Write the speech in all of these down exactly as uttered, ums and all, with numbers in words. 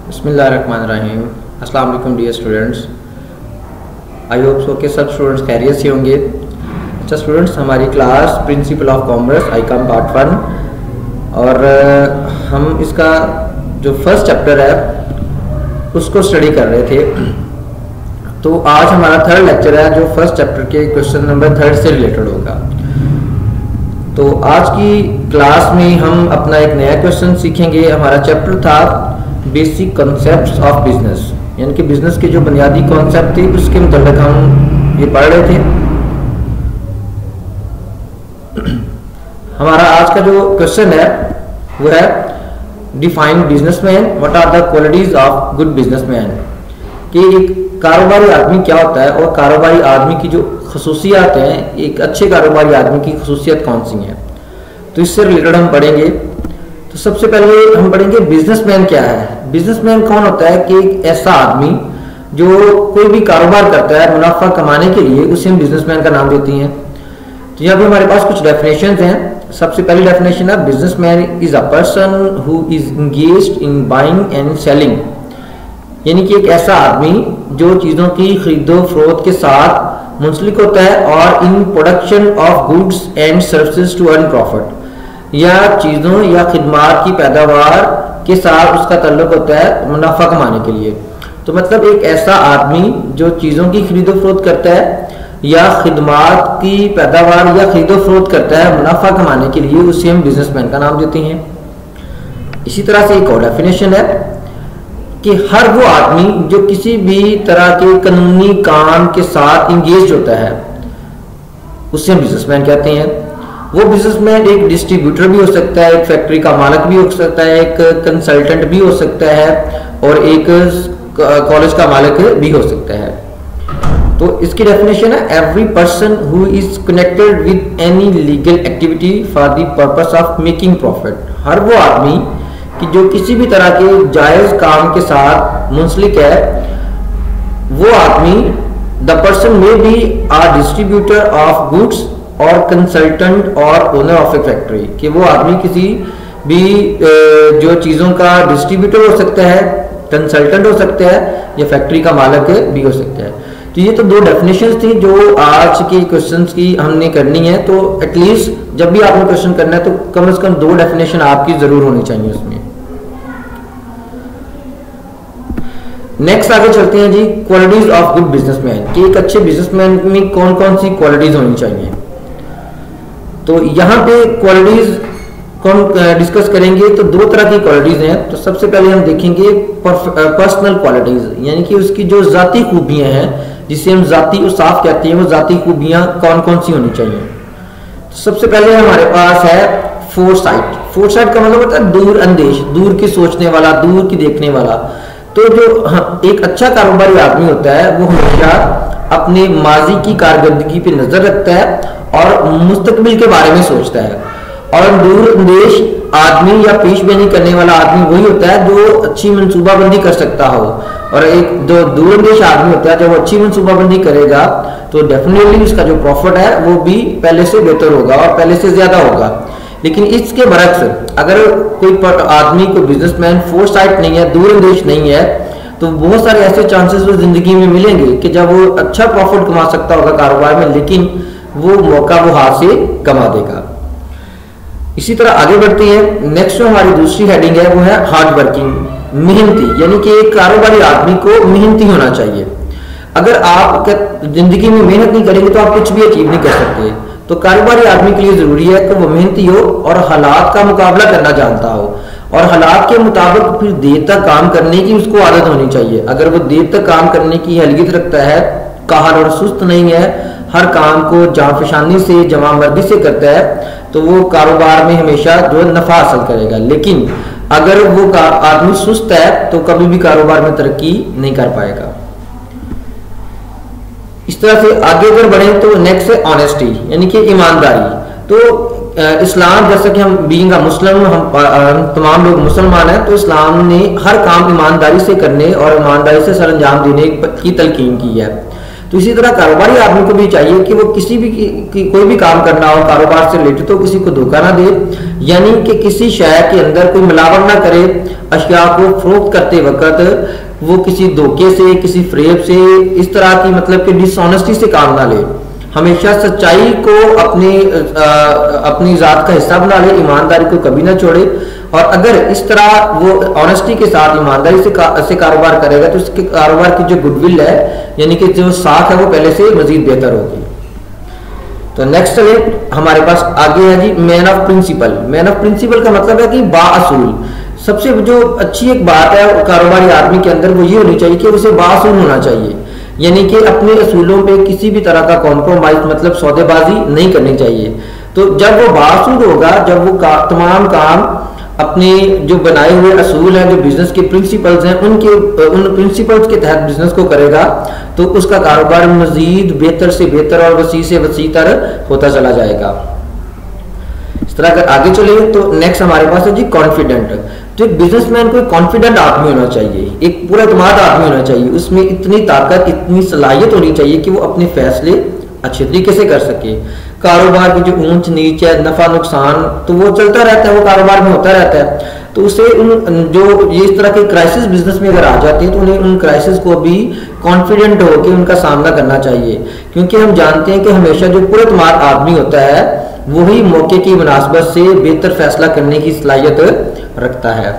बिस्मिल्लाहिर्रहमानिर्रहीम। अस्सलाम वालेकुम dear students. I hope so के सब स्टूडेंट्स खैरियत से होंगे। अच्छा स्टूडेंट्स, हमारी class principle of commerce I com part one और हम इसका जो फर्स्ट चैप्टर है उसको स्टडी कर रहे थे। तो आज हमारा थर्ड लेक्चर है जो फर्स्ट चैप्टर के क्वेश्चन नंबर थर्ड से रिलेटेड होगा। तो आज की क्लास में हम अपना एक नया क्वेश्चन सीखेंगे। हमारा चैप्टर था बेसिक कॉन्सेप्ट्स ऑफ बिजनेस, यानी कि बिजनेस के जो बुनियादी कॉन्सेप्ट थे उसके मतलब हम ये पढ़ रहे थे। हमारा आज का जो क्वेश्चन है वो है define businessman, what are the qualities of good businessman. कि एक कारोबारी आदमी क्या होता है और कारोबारी आदमी की जो खसूसियात हैं, एक अच्छे कारोबारी आदमी की खसूसियत कौन सी हैं, तो इससे रिलेटेड हम पढ़ेंगे। तो सबसे पहले हम पढ़ेंगे बिजनेसमैन क्या है। बिजनेसमैन कौन होता है कि एक ऐसा आदमी जो कोई भी कारोबार करता है मुनाफा कमाने के लिए, उसे हम बिजनेसमैन का नाम देते हैं। तो यहाँ पे हमारे पास कुछ डेफिनेशंस हैं। सबसे पहली डेफिनेशन है businessman is a person who is engaged in buying and selling, यानी कि एक ऐसा आदमी जो चीजों की खरीदो फरोख्त के साथ मुंसलिक होता है और in production of goods and services to earn profit, या चीजों या खिदमात की पैदावार के साथ उसका ताल्लुक होता है मुनाफा कमाने के लिए। तो मतलब एक ऐसा आदमी जो चीजों की खरीदो फरोख्त करता है या खिदमात की पैदावार या खरीदो फरोख्त करता है मुनाफा कमाने के लिए, उसे हम बिजनेसमैन का नाम देते हैं। इसी तरह से एक और डेफिनेशन है कि हर वो आदमी जो किसी भी तरह के कानूनी काम के साथ इंगेज होता है उसे हम बिजनेसमैन कहते हैं। वो बिजनेसमैन एक डिस्ट्रीब्यूटर भी हो सकता है, एक फैक्ट्री का मालिक भी हो सकता है, एक कंसल्टेंट भी हो सकता है और एक कॉलेज का मालिक भी हो सकता है। तो इसकी डेफिनेशन है every person who is connected with any legal activity for the purpose of making profit. हर वो आदमी कि जो किसी भी तरह के जायज काम के साथ मुंसलिक है, वो आदमी the person may be a distributor of goods और कंसल्टेंट और ओनर ऑफ ए फैक्ट्री, कि वो आदमी किसी भी जो चीज़ों का डिस्ट्रीब्यूटर हो सकता है, कंसल्टेंट हो सकता है या फैक्ट्री का मालिक भी हो सकता है। तो ये तो दो डेफिनेशंस थी जो आज के क्वेश्चंस की हमने करनी है। तो एटलीस्ट जब भी आपने क्वेश्चन करना है तो कम से कम दो डेफिनेशन आपकी जरूर होनी चाहिए उसमें। नेक्स्ट आगे चलते हैं जी, क्वालिटीज ऑफ गुड बिजनेसमैन, कि एक अच्छे बिजनेसमैन में कौन कौन सी क्वालिटीज होनी चाहिए। तो यहाँ पे क्वालिटीज कौन डिस्कस करेंगे, तो दो तरह की क्वालिटीज हैं। तो सबसे पहले हम देखेंगे पर्सनल क्वालिटीज, यानी कि उसकी जो जाती खूबियां हैं, जिसे हम जाती उसाफ कहते हैं, वो जाती खूबियां कौन कौन सी होनी चाहिए। तो सबसे पहले हमारे पास है फोरसाइट। फोरसाइट का मतलब होता है दूर अंदेश, दूर की सोचने वाला, दूर की देखने वाला। तो जो हाँ, एक अच्छा कारोबारी आदमी होता है वो हमेशा अपने माजी की कारकर्दगी पे नजर रखता है और मुस्तकबिल के बारे में सोचता है। और दूरअंदेश आदमी या पेशबीनी करने वाला आदमी वही होता है जो अच्छी मनसूबाबंदी कर सकता हो। और एक जो दूरअंदेश आदमी होता है जब वो अच्छी मनसूबाबंदी करेगा तो डेफिनेटली उसका जो प्रॉफिट है वो भी पहले से बेहतर होगा और पहले से ज्यादा होगा। लेकिन इसके बरक्स अगर कोई आदमी को बिजनेसमैन फोरसाइट नहीं है, दूरअंदेश नहीं है, तो बहुत सारे ऐसे चांसेस वो जिंदगी में मिलेंगे कि जब वो अच्छा प्रॉफिट कमा सकता होगा कारोबार में, लेकिन वो मौका वो हाथ से कमा देगा। इसी तरह आगे बढ़ते हैं। नेक्स्ट जो हमारी दूसरी हेडिंग है वो है हार्ड वर्किंग, मेहनती, यानी कि एक कारोबारी आदमी को मेहनती होना चाहिए। अगर आप जिंदगी में मेहनत नहीं करेंगे तो आप कुछ भी अचीव नहीं कर सकते। तो कारोबारी आदमी के लिए जरूरी है कि वो मेहनती हो और हालात का मुकाबला करना जानता हो और हालात के मुताबिक फिर देर तक काम करने की उसको आदत होनी चाहिए। अगर वो देर तक काम करने की हैलियत रखता है, काहल और सुस्त नहीं है, हर काम को जांफशानी से जमा मर्दी से करता है, तो वो कारोबार में हमेशा जो नफा हासिल करेगा। लेकिन अगर वो आदमी सुस्त है तो कभी भी कारोबार में तरक्की नहीं कर पाएगा। इस तरह से आगे अगर बढ़े तो नेक्स्ट है ऑनेस्टी, यानी कि ईमानदारी। तो इस्लाम, जैसा कि हम बीइंग अ मुस्लिम, हम तमाम लोग मुसलमान हैं, तो इस्लाम ने हर काम ईमानदारी से करने और ईमानदारी से सरअंजाम देने की तलकीन की है। तो इसी तरह कारोबारी आदमी को भी चाहिए कि वो किसी भी कि, कि, कोई भी काम करना हो कारोबार से रिलेटेड तो किसी को धोखा ना दे, यानी कि किसी शय के अंदर कोई मिलावट ना करे, अशिया को फरोख्त करते वक्त वो किसी धोखे से, किसी फ्रेब से, इस तरह की मतलब कि डिसऑनेस्टी से काम ना ले, हमेशा सच्चाई को अपनी आ, अपनी जात का हिस्सा बना ले, ईमानदारी को कभी ना छोड़े। और अगर इस तरह वो ऑनेस्टी के साथ ईमानदारी से का, से कारोबार करेगा तो उसके कारोबार की जो गुडविल है यानी कि जो साख है वो पहले से मजीद बेहतर होगी। तो नेक्स्ट चले हमारे पास आगे है जी man of principle. Man of principle का मतलब है कि बाअसूल। सबसे जो अच्छी एक बात है कारोबारी आदमी के अंदर वो ये होनी चाहिए कि उसे बाअसूल होना चाहिए, यानी कि अपने असूलों पे किसी भी तरह का कॉम्प्रोमाइज मतलब सौदेबाजी नहीं करनी चाहिए। तो जब वो बाअसूल होगा, जब वो का, तमाम काम अपने जो बनाए हुए असूल हैं, जो बिजनेस के प्रिंसिपल्स हैं, उनके उन प्रिंसिपल्स के तहत बिजनेस को करेगा तो उसका कारोबार मजीद बेहतर से बेहतर और वसी से वसी तर होता चला जाएगा। इस तरह अगर आगे चले तो नेक्स्ट हमारे पास है जी कॉन्फिडेंट। तो एक बिजनेसमैन को एक कॉन्फिडेंट आदमी होना चाहिए, एक पूरा एतमाद आदमी होना चाहिए, उसमें इतनी ताकत, इतनी सलाहियत होनी चाहिए कि वो अपने फैसले अच्छे तरीके से कर सके। कारोबार की जो ऊंच नीच है, नफा नुकसान, तो वो चलता रहता है, वो कारोबार में होता रहता है। तो उसे उन जो ये इस तरह के क्राइसिस बिजनेस में अगर आ जाते हैं तो उन्हें उन क्राइसिस को भी कॉन्फिडेंट होकर उनका सामना करना चाहिए, क्योंकि हम जानते हैं कि हमेशा जो पुरअतमाद आदमी होता है वही मौके की मुनासबत से बेहतर फैसला करने की सलाहियत रखता है।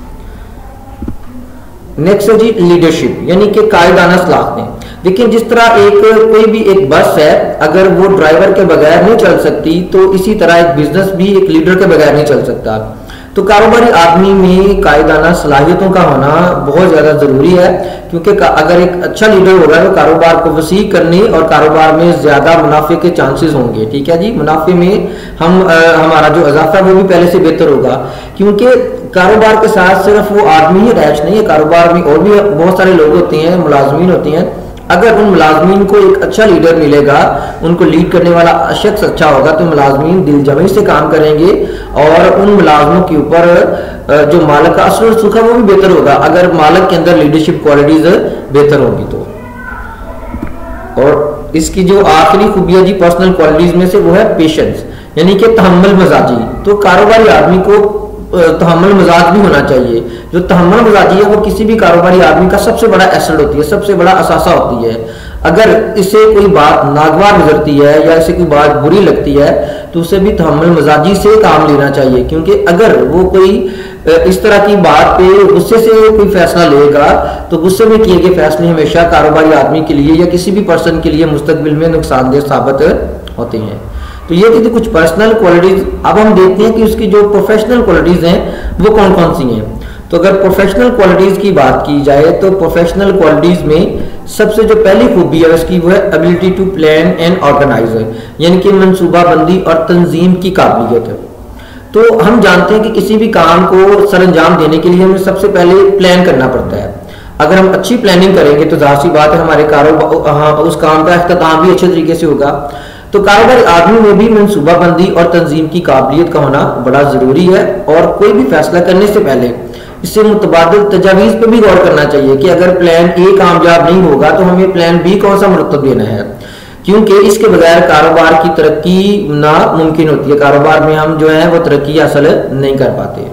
नेक्स्ट है जी लीडरशिप, यानी कि कायदाना सलाहतें। देखिए जिस तरह एक कोई भी एक बस है, अगर वो ड्राइवर के बगैर नहीं चल सकती तो इसी तरह एक बिजनेस भी एक लीडर के बगैर नहीं चल सकता। तो कारोबारी आदमी में कायदाना सलाहियतों का होना बहुत ज्यादा जरूरी है, क्योंकि अगर एक अच्छा लीडर होगा तो कारोबार को वसी करने और कारोबार में ज्यादा मुनाफे के चांसेस होंगे। ठीक है जी, मुनाफे में हम आ, हमारा जो इजाफा वो भी पहले से बेहतर होगा, क्योंकि कारोबार के साथ सिर्फ वो आदमी ही अटैच नहीं है, कारोबार में और भी बहुत सारे लोग होते हैं, मुलाजमीन होती हैं। अगर उन मुलाजमीन को एक अच्छा लीडर मिलेगा, उनको लीड करने वाला शख्स अच्छा होगा, तो मुलाजमीन दिलजमी से काम करेंगे और उन मुलाजमों के ऊपर जो मालिक का असर सुख है वो भी बेहतर होगा, अगर मालिक के अंदर लीडरशिप क्वालिटीज बेहतर होंगी तो। और इसकी जो आखिरी खूबियां जी पर्सनल क्वालिटीज में से वो है पेशेंस, यानी कि तहम्मुल मजाजी। तो कारोबारी आदमी को तहम्मुल मजाज भी होना चाहिए। जो तहम्मुल मजाजी है वो किसी भी कारोबारी आदमी का सबसे बड़ा एसेट होती है, सबसे बड़ा असासा होती है। अगर इसे कोई बात नागवार गुजरती है या इसे कोई बात बुरी लगती है तो उसे भी तहम्मुल मजाजी से काम लेना चाहिए, क्योंकि अगर वो कोई इस तरह की बात पे गुस्से से कोई फैसला लेगा तो गुस्से में किए गए फैसले हमेशा कारोबारी आदमी के लिए या किसी भी पर्सन के लिए मुस्तकबिल में नुकसानदेह साबित होते हैं। तो ये थी कुछ पर्सनल क्वालिटीज। अब हम देखते हैं कि उसकी जो प्रोफेशनल क्वालिटीज हैं वो कौन कौन सी हैं। तो अगर प्रोफेशनल क्वालिटीज की बात की जाए तो प्रोफेशनल क्वालिटीज में सबसे जो पहली खूबी है उसकी वो है ability to plan and organise, यानी कि मंसूबाबंदी और तंजीम की काबिलियत। तो हम जानते हैं कि किसी भी काम को सरअंजाम देने के लिए हमें सबसे पहले प्लान करना पड़ता है। अगर हम अच्छी प्लानिंग करेंगे तो जाहिर सी बात है हमारे कारोबार उस काम का इख्तिताम भी अच्छे तरीके से होगा। तो कारोबारी आदमी में भी मंसूबाबंदी और तंजीम की काबिलियत का होना बड़ा जरूरी है, और कोई भी फैसला करने से पहले इससे मुतबादिल तजावीज पे भी गौर करना चाहिए कि अगर प्लान ए कामयाब नहीं होगा तो हमें प्लान बी कौन सा मुरतब देना है, क्योंकि इसके बगैर कारोबार की तरक्की नामुमकिन होती है। कारोबार में हम जो है वो तरक्की हासिल नहीं कर पाते।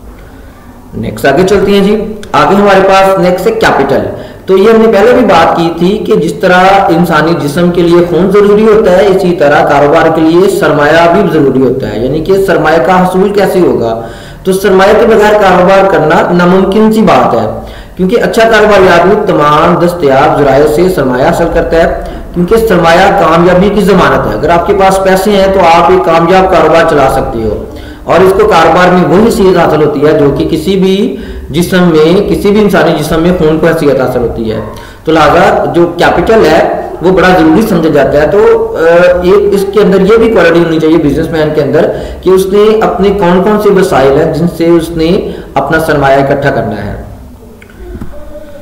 नेक्स्ट आगे चलते हैं जी। आगे हमारे पास नेक्स्ट है कैपिटल। तो ये हमने पहले भी बात की थी कि जिस तरह इंसानी जिस्म के लिए खून जरूरी होता है, इसी तरह कारोबार के लिए सरमाया भी जरूरी होता है, यानी कि सरमाया का हसूल कैसे होगा। तो सरमाया के बगैर कारोबार करना नामुमकिन सी बात है, क्योंकि अच्छा कारोबारी आदमी तमाम दस्तयाब जराये से सरमाया हासिल करता है, क्योंकि सरमाया कामयाबी की जमानत है। अगर आपके पास पैसे हैं तो आप एक कामयाब कारोबार चला सकते हो, और इसको कारोबार में वही हैसियत हासिल होती है जो कि किसी भी जिस्म में, किसी भी इंसानी जिस्म में खून को हैसियत हासिल होती है। तो लिहाजा जो कैपिटल है वो बड़ा जरूरी समझा जाता है। तो एक इसके अंदर ये भी क्वालिटी होनी चाहिए बिजनेसमैन के अंदर कि उसने अपने कौन कौन से वसाइल हैं जिनसे उसने अपना सरमाया इकट्ठा करना है।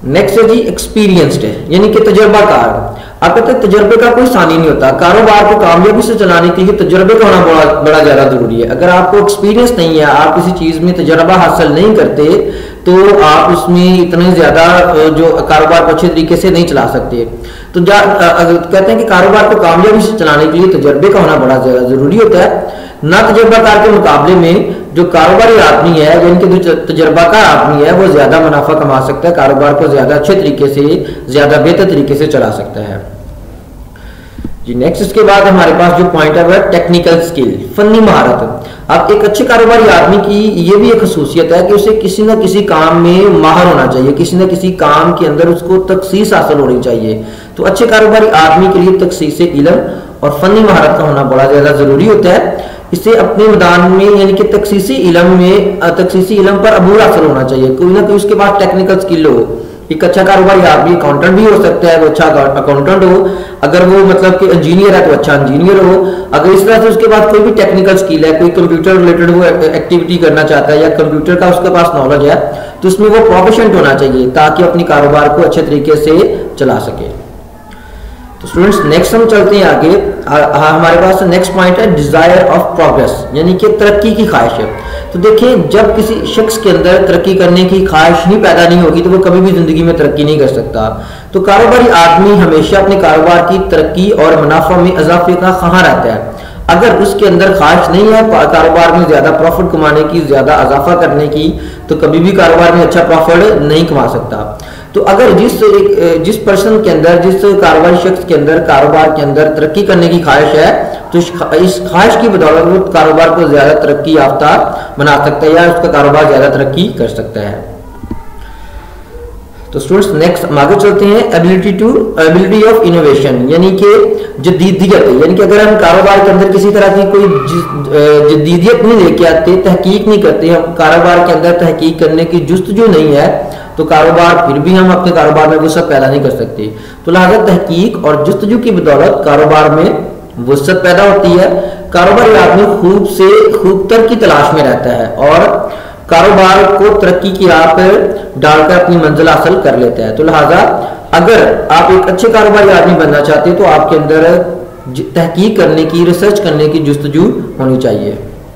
नेक्स्ट है जी एक्सपीरियंस्ड, यानी कि तजर्बाकार। आप कहते हैं तजर्बे का कोई सानी नहीं होता, कारोबार को कामयाबी से चलाने के लिए तजर्बे का होना बड़ा बड़ा ज्यादा जरूरी है। अगर आपको एक्सपीरियंस नहीं है, आप किसी चीज में तजर्बा हासिल नहीं करते, तो आप उसमें इतने ज्यादा जो कारोबार को अच्छे तरीके से नहीं चला सकते। तो जा कहते हैं कि कारोबार को कामयाबी से चलाने के लिए तजर्बे का होना बड़ा ज्यादा जरूरी होता है। ना तजर्बाकार के मुकाबले में जो कारोबारी आदमी है, यानी जो तजर्बाकार आदमी है, वो ज्यादा मुनाफा कमा सकता है, कारोबार को ज्यादा अच्छे तरीके से, ज्यादा बेहतर तरीके से चला सकता है जी। नेक्स्ट इसके बाद हमारे पास जो पॉइंट है वो है टेक्निकल स्किल, फनी महारत। अब एक अच्छे कारोबारी आदमी की ये भी एक खसूसियत है कि उसे किसी ना किसी काम में माहिर होना चाहिए, किसी ना किसी काम के अंदर उसको तखसीस हासिल होनी चाहिए। तो अच्छे कारोबारी आदमी के लिए तखसीस इल्म और फनी महारत का होना बड़ा ज्यादा जरूरी होता है। इसे अपने मैदान में, यानी कि तखसीसी इल्म में, तखसीसी इल्म पर अबूर हासिल होना चाहिए, कोई ना कोई उसके पास टेक्निकल स्किल हो। एक अच्छा कारोबारी आदमी अकाउंटेंट भी हो सकता है, वो अच्छा अकाउंटेंट हो। अगर वो मतलब कि इंजीनियर है तो अच्छा इंजीनियर हो। अगर इस तरह से उसके पास कोई भी टेक्निकल स्किल है, कोई कंप्यूटर रिलेटेड वो एक्टिविटी करना चाहता है या कंप्यूटर का उसके पास नॉलेज है, तो उसमें वो प्रोफिशिएंट होना चाहिए ताकि अपनी कारोबार को अच्छे तरीके से चला सके। तो स्टूडेंट्स नेक्स्ट हम चलते हैं आगे। आ, आ, हमारे पास नेक्स्ट पॉइंट है डिजायर ऑफ प्रोग्रेस, यानी कि तरक्की की ख्वाहिश है। तो देखिए, जब किसी शख्स के अंदर तरक्की करने की ख्वाहिश ही पैदा नहीं होगी तो वो कभी भी जिंदगी में तरक्की नहीं कर सकता। तो कारोबारी आदमी हमेशा अपने कारोबार की तरक्की और मुनाफा में इजाफे का ख्वाह रहता है। अगर उसके अंदर ख्वाहिश नहीं है कारोबार में ज्यादा प्रॉफिट कमाने की, ज्यादा इजाफा करने की, तो कभी भी कारोबार में अच्छा प्रॉफिट नहीं कमा सकता। तो अगर जिस जिस पर्सन के अंदर, जिस कारोबारी शख्स के अंदर कारोबार के अंदर तरक्की करने की ख्वाहिश है, तो इस ख्वाहिश की बदौलत वो कारोबार को ज्यादा तरक्की याफ्ता बना सकता है या उसका कारोबार ज्यादा तरक्की कर सकता है। तो स्टूडेंट्स नेक्स्ट हम आगे चलते हैं। Ability to ability of innovation, यानी कि जदीदियत, यानी कि अगर हम कारोबार के अंदर किसी तरह की कोई जदीदियत नहीं लेके आते, तहकीक नहीं करते, हम कारोबार के अंदर तहकीक करने की जुस्तजू नहीं है, तो कारोबार फिर भी हम अपने कारोबार में वसअत पैदा नहीं कर सकते। तो लिहाजा तहकीक और जुस्तजू की बदौलत कारोबार में वसअत पैदा होती है। कारोबारी आदमी खूब से खूब तर की तलाश में रहता है और कारोबार को तरक्की की राह पर डालकर अपनी मंजिल हासिल कर लेता है। तो लिहाजा अगर आप एक अच्छे कारोबारी आदमी बनना चाहते हैं तो आपके अंदर तहकीक करने की, रिसर्च करने की जुस्तजू होनी चाहिए।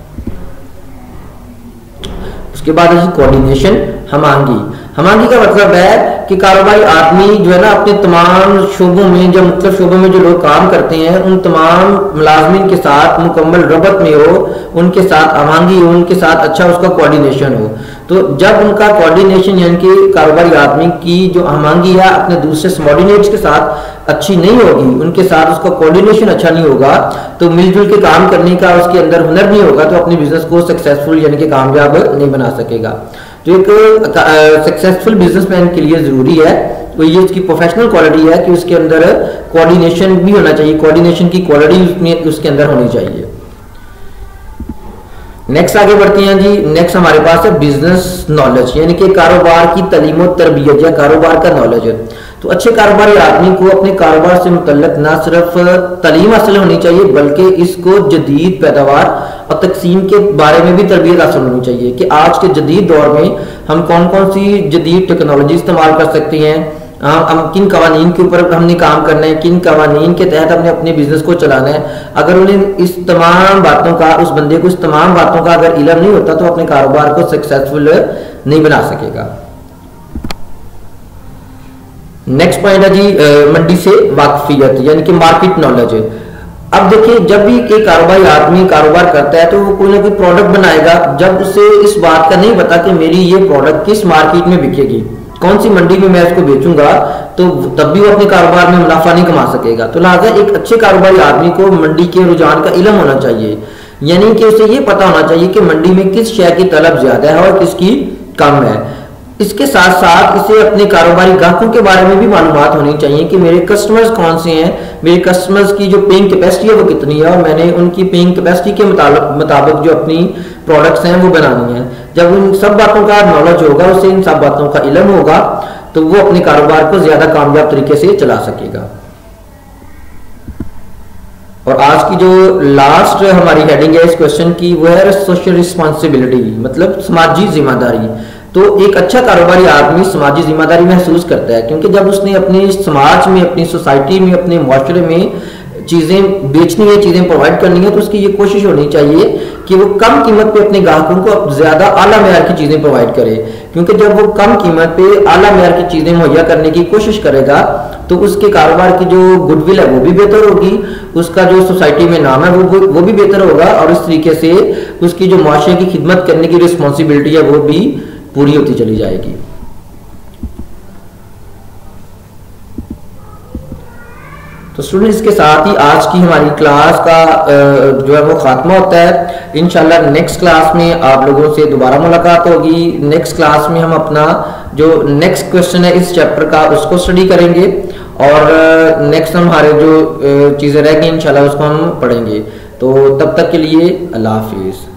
उसके बाद है कोऑर्डिनेशन, हमांगी। हमांगी का मतलब है कि कारोबारी आदमी जो है ना, अपने तमाम शोबों में, जो मुख्तलिफ शोबों में जो लोग काम करते हैं, उन तमाम मुलाजमीन के साथ मुकम्मल रबत में हो, उनके साथ हमांगी हो, उनके साथ अच्छा उसका कोऑर्डिनेशन हो। तो जब उनका कोऑर्डिनेशन, यानी कि कारोबारी आदमी की जो हमांगी है अपने दूसरे सबऑर्डिनेट्स के साथ अच्छी नहीं होगी, उनके साथ उसका कोऑर्डिनेशन अच्छा नहीं होगा, तो मिलजुल के काम करने का उसके अंदर हुनर नहीं होगा, तो अपने बिजनेस को सक्सेसफुल यानी कि कामयाब नहीं बना सकेगा। तो एक सक्सेसफुल बिजनेसमैन के लिए जरूरी है, तो ये उसकी प्रोफेशनल क्वालिटी है कि उसके अंदर कोऑर्डिनेशन भी होना चाहिए, कोऑर्डिनेशन की क्वालिटी उसमें उसके अंदर होनी चाहिए। नेक्स्ट आगे बढ़ते हैं जी। नेक्स्ट हमारे पास है बिजनेस नॉलेज, यानी कि कारोबार की तालीम और तरबियत या कारोबार का नॉलेज। तो अच्छे कारोबारी आदमी को अपने कारोबार से मुतल्लिक ना सिर्फ तालीम हासिल होनी चाहिए बल्कि इसको जदीद पैदावार और तकसीम के बारे में भी तरबियत हासिल होनी चाहिए कि आज के जदीद दौर में हम कौन कौन सी जदीद टेक्नोलॉजी इस्तेमाल कर सकते हैं, हम किन कवानीन के ऊपर हमने काम करना है, किन कवानीन के तहत हमने अपने बिजनेस को चलाना है। अगर उन्हें इस तमाम बातों का, उस बंदे को इस तमाम बातों का अगर इल्म नहीं होता तो अपने कारोबार को सक्सेसफुल नहीं बना सकेगा। नेक्स्ट पॉइंट है जी मंडी से वाकफियत, यानी कि मार्केट नॉलेज। अब देखिए, जब भी एक कारोबारी आदमी कारोबार करता है तो वो कोई ना कोई प्रोडक्ट बनाएगा, जब उसे इस बात का नहीं पता कि मेरी ये प्रोडक्ट किस मार्केट में बिकेगी, कौन सी मंडी में मैं इसको बेचूंगा, तो तब भी वो अपने कारोबार में मुनाफा नहीं कमा सकेगा। तो लिहाजा एक अच्छे कारोबारी आदमी को मंडी के रुझान का इल्म होना चाहिए, यानी कि उसे ये पता होना चाहिए कि मंडी में किस शय की तलब ज्यादा है और किसकी कम है। इसके साथ साथ इसे अपने कारोबारी ग्राहकों के बारे में भी मालूमात होनी चाहिए कि मेरे कस्टमर्स कौन से हैं, मेरे कस्टमर्स की जो पेइंग कैपेसिटी है वो कितनी है और मैंने उनकी पेइंग कैपेसिटी के मुताबिक जो अपनी प्रोडक्ट्स हैं वो बनानी है। जब उन सब बातों का नॉलेज होगा, उसे इन सब बातों का इल्म होगा, तो वो अपने कारोबार को ज्यादा कामयाब तरीके से चला सकेगा। और आज की जो लास्ट हमारी हेडिंग है इस क्वेश्चन की वो है सोशल रिस्पॉन्सिबिलिटी, मतलब समाजी जिम्मेदारी। तो एक अच्छा कारोबारी आदमी समाजी जिम्मेदारी महसूस करता है, क्योंकि जब उसने अपने समाज में, अपनी सोसाइटी में, अपने माशरे में चीज़ें बेचनी है, चीज़ें प्रोवाइड करनी है, तो उसकी ये कोशिश होनी चाहिए कि वो कम कीमत पे अपने ग्राहकों को ज़्यादा आला मेयार की चीज़ें प्रोवाइड करे। क्योंकि जब वो कम कीमत पे आला मेयार की चीज़ें मुहैया करने की कोशिश करेगा तो उसके कारोबार की जो गुडविल है वो भी बेहतर होगी, उसका जो सोसाइटी में नाम है वो वो भी बेहतर होगा, और इस तरीके से उसकी जो माशरे की खिदमत करने की रिस्पॉन्सिबिलिटी है वो भी पूरी होती चली जाएगी। तो स्टूडेंट्स, इसके साथ ही आज की हमारी क्लास का जो है वो खात्मा होता है। इंशाल्लाह नेक्स्ट क्लास में आप लोगों से दोबारा मुलाकात होगी। नेक्स्ट क्लास में हम अपना जो नेक्स्ट क्वेश्चन है इस चैप्टर का उसको स्टडी करेंगे, और नेक्स्ट हमारे जो चीज़ें रह गई इंशाल्लाह उसको हम पढ़ेंगे। तो तब तक के लिए अल्लाह हाफिज़।